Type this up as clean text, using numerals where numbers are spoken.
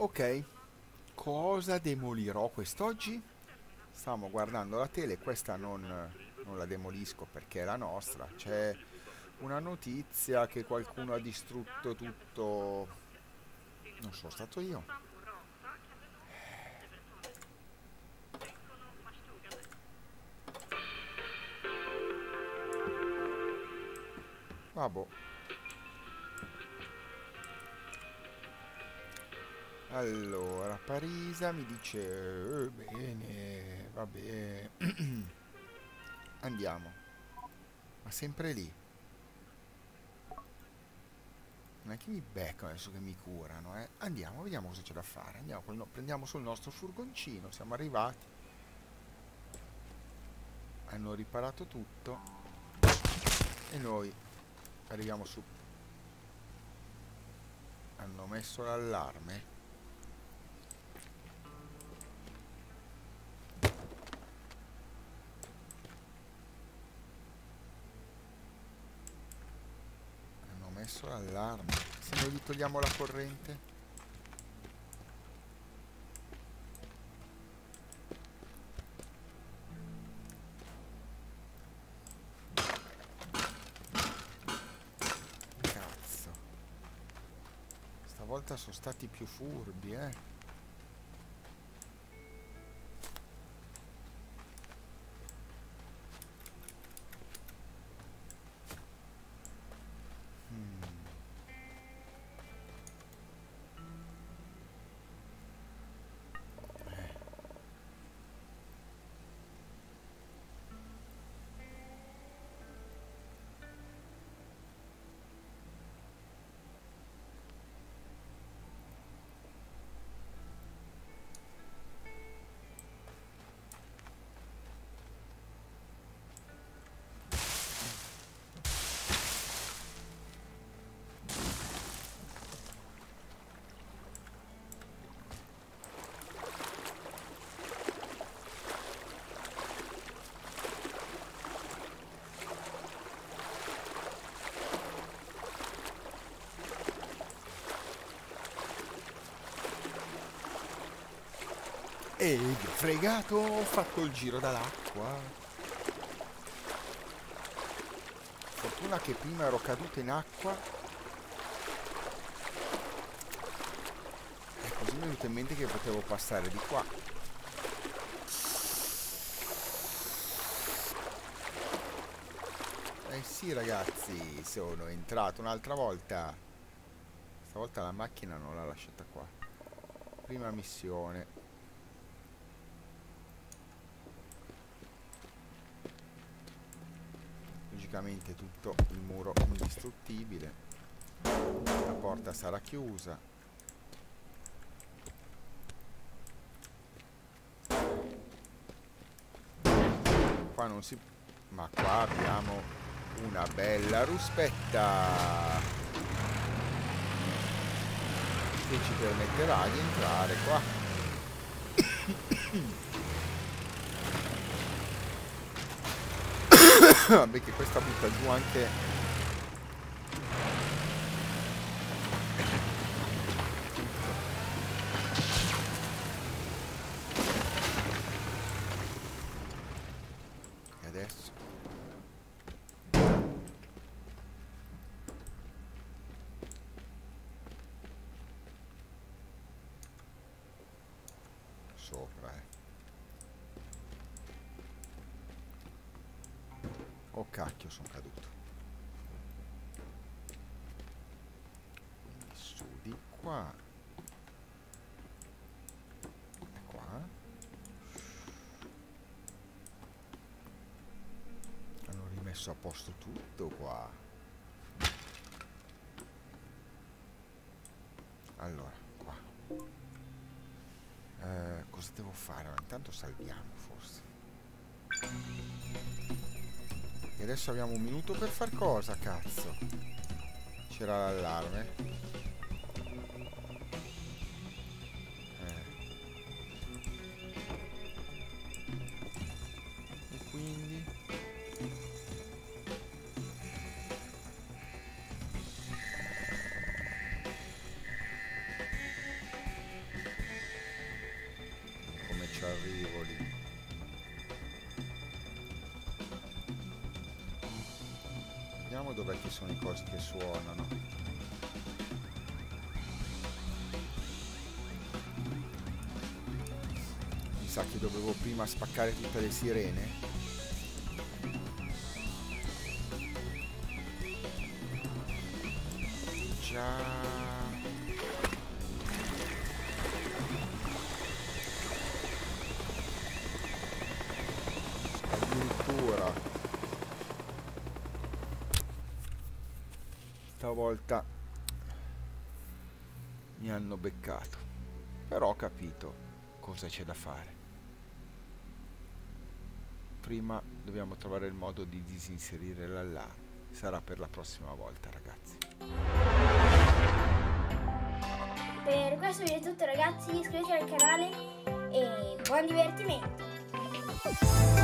Ok, cosa demolirò quest'oggi? Stiamo guardando la tele, questa non la demolisco perché è la nostra. C'è una notizia che qualcuno ha distrutto tutto. Non sono stato io. Vabbè. Allora, Parisa mi dice, bene, va bene, andiamo, ma sempre lì. Non è che mi beccano adesso che mi curano, eh. Andiamo, vediamo cosa c'è da fare. Andiamo, prendiamo sul nostro furgoncino, siamo arrivati, hanno riparato tutto e noi arriviamo su. Hanno messo l'allarme. Hanno messo l'allarme. Se noi gli togliamo la corrente. Cazzo. Stavolta sono stati più furbi, eh. E gli ho fregato, ho fatto il giro dall'acqua. Fortuna che prima ero caduto in acqua. E così mi è venuto in mente che potevo passare di qua. Eh sì ragazzi, sono entrato un'altra volta. Stavolta la macchina non l'ha lasciata qua. Prima missione. Logicamente tutto il muro indistruttibile. La porta sarà chiusa. Qua non si... Ma qua abbiamo una bella ruspetta che ci permetterà di entrare qua. Vabbè che questa butta giù anche tutto. E adesso sopra, eh. Oh cacchio, sono caduto. Quindi su di qua. E qua. Hanno rimesso a posto tutto qua. Allora, qua. Cosa devo fare? Allora, intanto salviamo forse. E adesso abbiamo un minuto per far cosa, cazzo? C'era l'allarme. E quindi... Vediamo dov'è che sono i cosi che suonano. Mi sa che dovevo prima spaccare tutte le sirene. Già. Addirittura. Stavolta mi hanno beccato. Però ho capito cosa c'è da fare. Prima dobbiamo trovare il modo di disinserire l'allarme. Sarà per la prossima volta, ragazzi. Per questo video è tutto, ragazzi, iscrivetevi al canale e buon divertimento.